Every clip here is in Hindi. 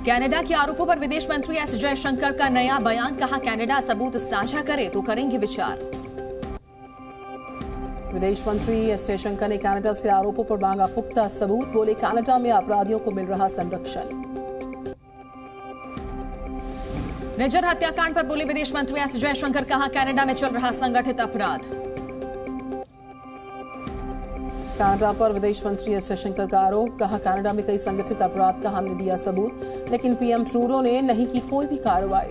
कनाडा के आरोपों पर विदेश मंत्री एस जयशंकर का नया बयान। कहा, कनाडा सबूत साझा करे तो करेंगे विचार। विदेश मंत्री एस जयशंकर ने कनाडा से आरोपों पर मांगा पुख्ता सबूत। बोले, कनाडा में अपराधियों को मिल रहा संरक्षण। निज्जर हत्याकांड पर बोले विदेश मंत्री एस जयशंकर। कहा, कनाडा में चल रहा संगठित अपराध। कनाडा पर विदेश मंत्री एस जयशंकर का आरोप। कहा, कनाडा में कई संगठित अपराध का हमने दिया सबूत, लेकिन पीएम ट्रूडो ने नहीं की कोई भी कार्रवाई।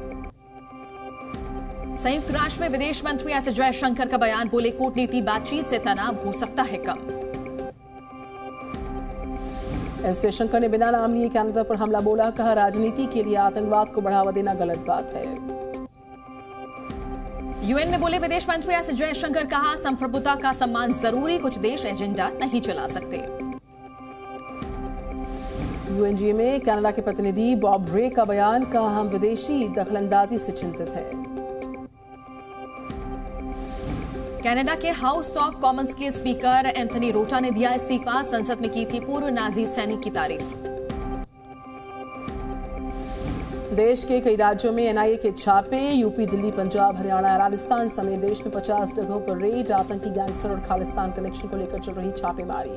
संयुक्त राष्ट्र में विदेश मंत्री एस जयशंकर का बयान। बोले, कूटनीति बातचीत से तनाव हो सकता है कम। एस जयशंकर ने बिना नाम लिए कनाडा पर हमला बोला। कहा, राजनीति के लिए आतंकवाद को बढ़ावा देना गलत बात है। यूएन में बोले विदेश मंत्री एस जयशंकर। कहा, संप्रभुता का सम्मान जरूरी, कुछ देश एजेंडा नहीं चला सकते। यूएनजीए में कनाडा के प्रतिनिधि बॉब रे का बयान। कहा, हम विदेशी दखलंदाजी से चिंतित हैं। कनाडा के हाउस ऑफ कॉमन्स के स्पीकर एंथनी रोटा ने दिया इस्तीफा। संसद में की थी पूर्व नाजी सैनिक की तारीफ। देश के कई राज्यों में एनआईए के छापे। यूपी, दिल्ली, पंजाब, हरियाणा, राजस्थान समेत देश में 50 जगहों पर रेड। आतंकी, गैंगस्टर और खालिस्तान कनेक्शन को लेकर चल रही छापेमारी।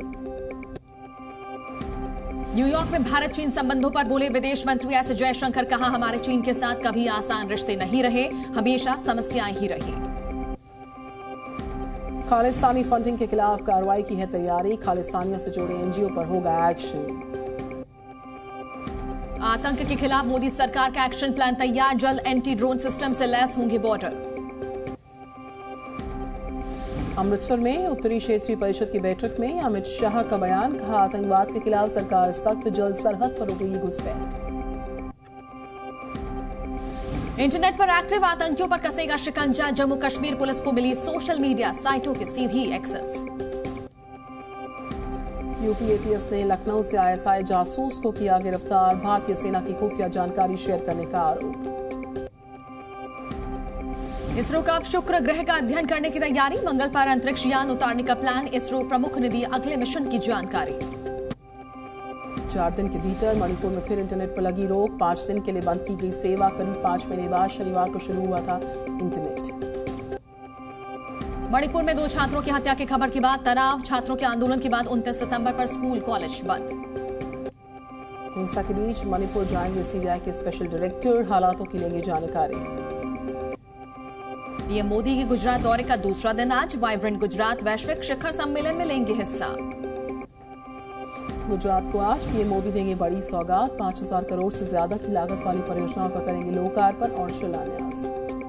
न्यूयॉर्क में भारत चीन संबंधों पर बोले विदेश मंत्री एस जयशंकर। कहा, हमारे चीन के साथ कभी आसान रिश्ते नहीं रहे, हमेशा समस्याएं ही रही। खालिस्तानी फंडिंग के खिलाफ कार्रवाई की है तैयारी। खालिस्तानियों से जुड़े एनजीओ पर होगा एक्शन। आतंक के खिलाफ मोदी सरकार का एक्शन प्लान तैयार। जल्द एंटी ड्रोन सिस्टम से लैस होंगे बॉर्डर। अमृतसर में उत्तरी क्षेत्रीय परिषद की बैठक में अमित शाह का बयान। कहा, आतंकवाद के खिलाफ सरकार सख्त, जल्द सरहद पर रोकेगी घुसपैठ। इंटरनेट पर एक्टिव आतंकियों पर कसेगा शिकंजा। जम्मू कश्मीर पुलिस को मिली सोशल मीडिया साइटों की सीधी एक्सेस। यूपी एटीएस ने लखनऊ से आईएसआई जासूस को किया गिरफ्तार। भारतीय सेना की खुफिया जानकारी शेयर करने का आरोप। इसरो का अब शुक्र ग्रह का अध्ययन करने की तैयारी। मंगल पर अंतरिक्ष यान उतारने का प्लान। इसरो प्रमुख ने दी अगले मिशन की जानकारी। 4 दिन के भीतर मणिपुर में फिर इंटरनेट पर लगी रोक। 5 दिन के लिए बंद की गई सेवा। करीब 5 महीने बाद शनिवार को शुरू हुआ था इंटरनेट। मणिपुर में 2 छात्रों की हत्या की खबर के बाद तनाव। छात्रों के आंदोलन के बाद 29 सितंबर पर स्कूल कॉलेज बंद। हिंसा के बीच मणिपुर जाएंगे सीबीआई के स्पेशल डायरेक्टर। हालातों की लेंगे जानकारी। पीएम मोदी के गुजरात दौरे का दूसरा दिन आज। वाइब्रेंट गुजरात वैश्विक शिखर सम्मेलन में लेंगे हिस्सा। गुजरात को आज पीएम मोदी देंगे बड़ी सौगात। 5000 करोड़ से ज्यादा की लागत वाली परियोजनाओं का करेंगे लोकार्पण और शिलान्यास।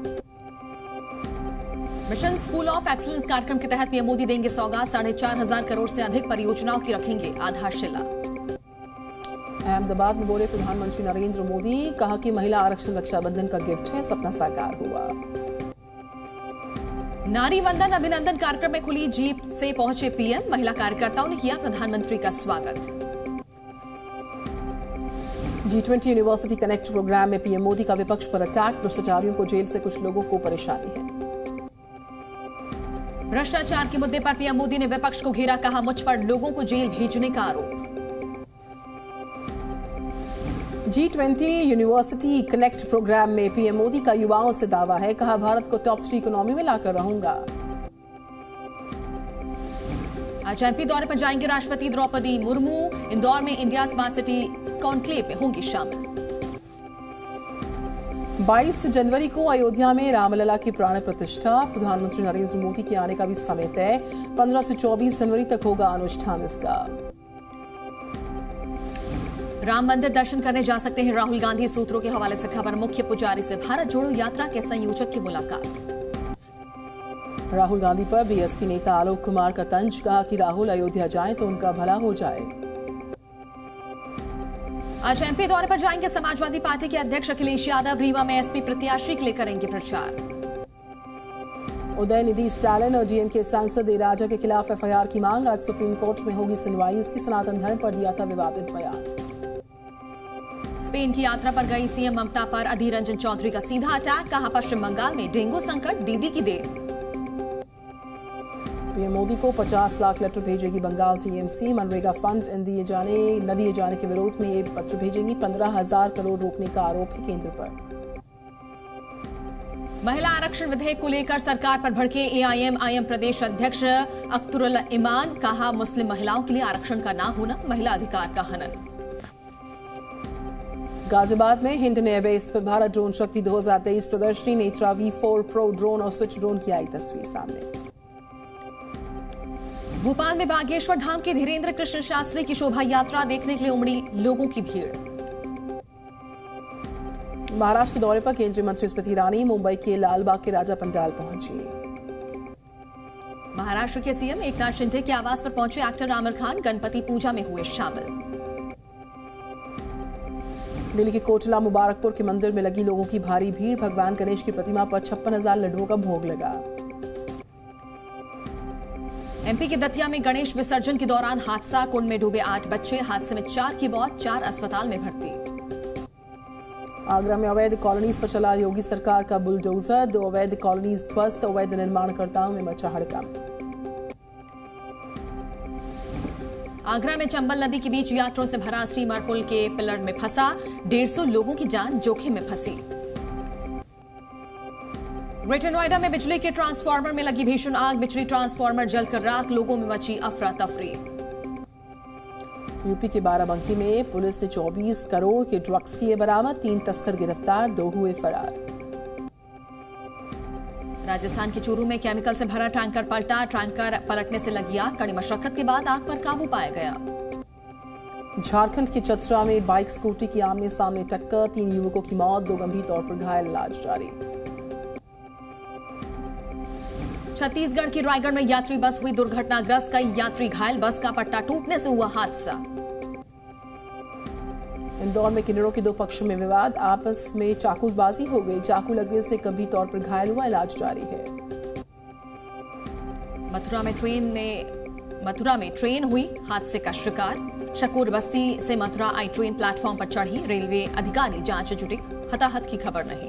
मिशन स्कूल ऑफ एक्सीलेंस कार्यक्रम के तहत पीएम मोदी देंगे सौगात। 4500 करोड़ से अधिक परियोजनाओं की रखेंगे आधारशिला। अहमदाबाद में बोले प्रधानमंत्री नरेंद्र मोदी। कहा कि महिला आरक्षण रक्षाबंधन का गिफ्ट है, सपना साकार हुआ। नारी वंदन अभिनंदन कार्यक्रम में खुली जीप से पहुंचे पीएम। महिला कार्यकर्ताओं ने किया प्रधानमंत्री का स्वागत। G20 यूनिवर्सिटी कनेक्ट प्रोग्राम में पीएम मोदी का विपक्ष पर अटैक। भ्रष्टाचारियों को जेल से कुछ लोगों को परेशानी है। भ्रष्टाचार के मुद्दे पर पीएम मोदी ने विपक्ष को घेरा। कहा, मुझ पर लोगों को जेल भेजने का आरोप। G20 यूनिवर्सिटी कनेक्ट प्रोग्राम में पीएम मोदी का युवाओं से दावा है। कहा, भारत को टॉप 3 इकोनॉमी में लाकर रहूंगा। आज एमपी दौरे पर जाएंगे राष्ट्रपति द्रौपदी मुर्मू। इंदौर में इंडिया स्मार्ट सिटी कॉन्क्लेव में होंगी शामिल। 22 जनवरी को अयोध्या में रामलला की प्राण प्रतिष्ठा। प्रधानमंत्री नरेंद्र मोदी के आने का भी समय तय। 15 से 24 जनवरी तक होगा अनुष्ठान इसका। राम मंदिर दर्शन करने जा सकते हैं राहुल गांधी। सूत्रों के हवाले से खबर। मुख्य पुजारी से भारत जोड़ो यात्रा के संयोजक की मुलाकात। राहुल गांधी पर बीएसपी नेता आलोक कुमार का तंज। कहा कि राहुल अयोध्या जाएं तो उनका भला हो जाए। आज एमपी दौरे पर जाएंगे समाजवादी पार्टी के अध्यक्ष अखिलेश यादव। रीवा में एसपी प्रत्याशी के लिए करेंगे प्रचार। उदयनिधि स्टालिन और डीएमके सांसद ए राजा के खिलाफ एफआईआर की मांग। आज सुप्रीम कोर्ट में होगी सुनवाई। इसकी सनातन धर्म पर दिया था विवादित बयान। स्पेन की यात्रा पर गई सीएम ममता पर अधीर रंजन चौधरी का सीधा अटैक। कहा, पश्चिम बंगाल में डेंगू संकट, दीदी की देर। पीएम मोदी को 50 लाख लेटर भेजेगी बंगाल टीएमसी। मनरेगा फंड न दिए जाने के विरोध में ये पत्र भेजेंगी। 15,000 करोड़ रोकने का आरोप है केंद्र पर। महिला आरक्षण विधेयक को लेकर सरकार पर भड़के एआईएमआईएम प्रदेश अध्यक्ष अख्तरुल ईमान। कहा, मुस्लिम महिलाओं के लिए आरक्षण का ना होना महिला अधिकार का हनन। गाजियाबाद में हिंद एयरबेस पर भारत ड्रोन शक्ति 2023 प्रदर्शनी। नेत्रा V4 प्रो ड्रोन और स्विच ड्रोन की आई तस्वीर सामने। भोपाल में बागेश्वर धाम के धीरेन्द्र कृष्ण शास्त्री की शोभा यात्रा देखने के लिए उमड़ी लोगों की भीड़। महाराष्ट्र के दौरे पर केंद्रीय मंत्री स्मृति ईरानी मुंबई के लालबाग के राजा पंडाल पहुंची। महाराष्ट्र के सीएम एकनाथ शिंदे के आवास पर पहुंचे एक्टर आमिर खान। गणपति पूजा में हुए शामिल। दिल्ली के कोटला मुबारकपुर के मंदिर में लगी लोगों की भारी भीड़। भगवान गणेश की प्रतिमा पर 56,000 लड्डुओं का भोग लगा। एमपी के दतिया में गणेश विसर्जन के दौरान हादसा। कुंड में डूबे 8 बच्चे। हादसे में 4 की मौत, 4 अस्पताल में भर्ती। आगरा में अवैध कॉलोनीज पर चला योगी सरकार का बुलडोजर। 2 अवैध कॉलोनीज ध्वस्त। अवैध निर्माणकर्ताओं में मचा हड़कंप। आगरा में चंबल नदी के बीच यात्रियों से भरा स्टीमर पुल के पिलर में फंसा। 150 लोगों की जान जोखिम में फंसी। ग्रेटर नोएडा में बिजली के ट्रांसफार्मर में लगी भीषण आग। बिजली ट्रांसफार्मर जलकर राख। लोगों में मची अफरा तफरी। यूपी के बाराबंकी में पुलिस ने 24 करोड़ के ड्रग्स किए बरामद। 3 तस्कर गिरफ्तार, 2 हुए फरार। राजस्थान के चूरू में केमिकल से भरा टैंकर पलटा। टैंकर पलटने से लगी आग। कड़ी मशक्कत के बाद आग पर काबू पाया गया। झारखंड के चतरा में बाइक स्कूटी की आमने सामने टक्कर। 3 युवकों की मौत, 2 गंभीर तौर पर घायल, इलाज जारी। छत्तीसगढ़ की रायगढ़ में यात्री बस हुई दुर्घटनाग्रस्त। कई यात्री घायल। बस का पट्टा टूटने से हुआ हादसा। इंदौर में किन्नरों के 2 पक्षों में विवाद। आपस में चाकूबाजी हो गई। चाकू लगने से गंभीर तौर पर घायल हुआ, इलाज जारी है। मथुरा में ट्रेन हुई हादसे का शिकार। शकूर बस्ती से मथुरा आई ट्रेन प्लेटफॉर्म पर चढ़ी। रेलवे अधिकारी जांच में जुटे। हताहत की खबर नहीं।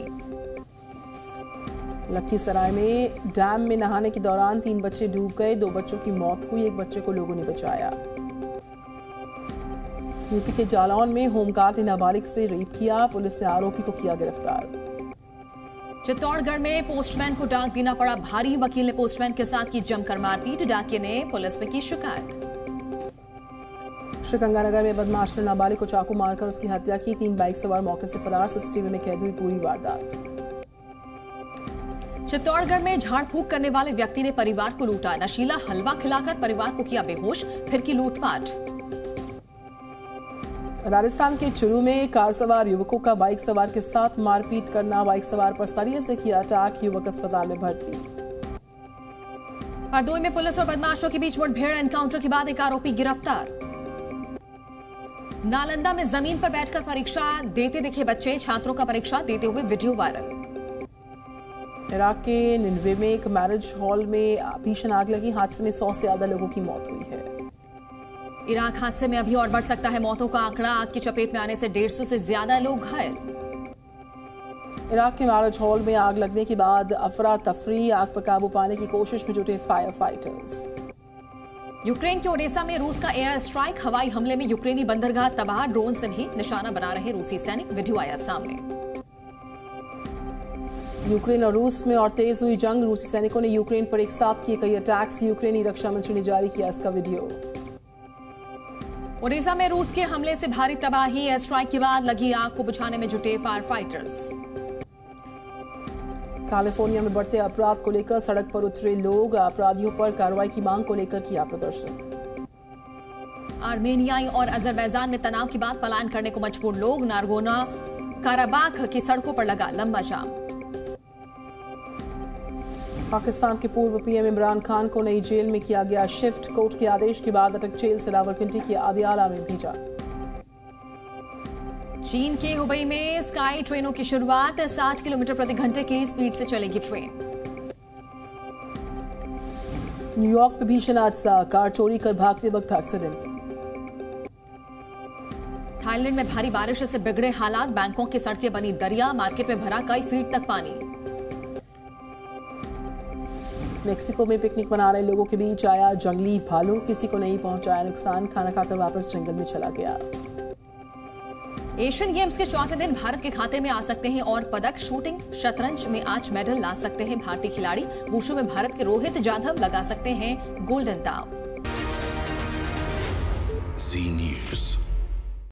लखीसराय में डैम में नहाने के दौरान 3 बच्चे डूब गए। 2 बच्चों की मौत हुई। 1 बच्चे को लोगों ने बचाया। यूपी के जालौन में होमगार्ड ने नाबालिग से रेप किया। पुलिस ने आरोपी को किया गिरफ्तार। चित्तौड़गढ़ में पोस्टमैन को डाक देना पड़ा भारी। वकील ने पोस्टमैन के साथ की जमकर मारपीट। डाकिये ने पुलिस में की शिकायत। श्रीगंगानगर में बदमाश ने नाबालिग को चाकू मारकर उसकी हत्या की। 3 बाइक सवार मौके से फरार। सीसीटीवी में कैद हुई पूरी वारदात। चित्तौड़गढ़ में झाड़ फूक करने वाले व्यक्ति ने परिवार को लूटा। नशीला हलवा खिलाकर परिवार को किया बेहोश। फिर की लूटपाट। राजस्थान के चुरू में कार सवार युवकों का बाइक सवार के साथ मारपीट करना। बाइक सवार पर सरिये से किया अटैक। युवक अस्पताल में भर्ती। हरदोई में पुलिस और बदमाशों के बीच मुठभेड़। एनकाउंटर के बाद एक आरोपी गिरफ्तार। नालंदा में जमीन पर बैठकर परीक्षा देते दिखे बच्चे। छात्रों का परीक्षा देते हुए वीडियो वायरल। इराक के निनवे में एक मैरिज हॉल में भीषण आग लगी। हादसे में 100 से ज्यादा लोगों की मौत हुई है। इराक हादसे में अभी और बढ़ सकता है मौतों का आंकड़ा। आग की चपेट में आने से 150 से ज्यादा लोग घायल। इराक के मैरिज हॉल में आग लगने के बाद अफरा तफरी। आग पर काबू पाने की कोशिश में जुटे फायर फाइटर्स। यूक्रेन के ओडेसा में रूस का एयर स्ट्राइक। हवाई हमले में यूक्रेनी बंदरगाह तबाह। ड्रोन से भी निशाना बना रहे रूसी सैनिक। वीडियो आया सामने। यूक्रेन और रूस में और तेज हुई जंग। रूसी सैनिकों ने यूक्रेन पर एक साथ किए कई अटैक्स। यूक्रेनी रक्षा मंत्री ने जारी किया इसका वीडियो। ओडेसा में रूस के हमले से भारी तबाही। एयर स्ट्राइक के बाद लगी आग को बुझाने में जुटे फायर फाइटर्स। कैलिफोर्निया में बढ़ते अपराध को लेकर सड़क पर उतरे लोग। अपराधियों पर कार्रवाई की मांग को लेकर किया प्रदर्शन। आर्मेनियाई और अजरबैजान में तनाव के बाद पलायन करने को मजबूर लोग। नारगोना काराबाख की सड़कों पर लगा लंबा जाम। पाकिस्तान के पूर्व पीएम इमरान खान को नई जेल में किया गया शिफ्ट। कोर्ट के आदेश के बाद अटक जेल से रावलपिंडी के आदियाला में भेजा। चीन के हुबई में स्काई ट्रेनों की शुरुआत। 60 किलोमीटर प्रति घंटे की स्पीड से चलेगी ट्रेन। न्यूयॉर्क में भीषण हादसा। कार चोरी कर भागते वक्त एक्सीडेंट। थाईलैंड में भारी बारिश से बिगड़े हालात। बैंकॉक की सड़कें बनी दरिया। मार्केट में भरा कई फीट तक पानी। मेक्सिको में पिकनिक मना रहे लोगों के बीच आया जंगली भालू, किसी को नहीं पहुंचाया नुकसान, खाना खाकर वापस जंगल में चला गया। एशियन गेम्स के चौथे दिन भारत के खाते में आ सकते हैं और पदक। शूटिंग, शतरंज में आज मेडल ला सकते हैं भारतीय खिलाड़ी। वुशु में भारत के रोहित जाधव लगा सकते हैं गोल्डन दांव। Zee News।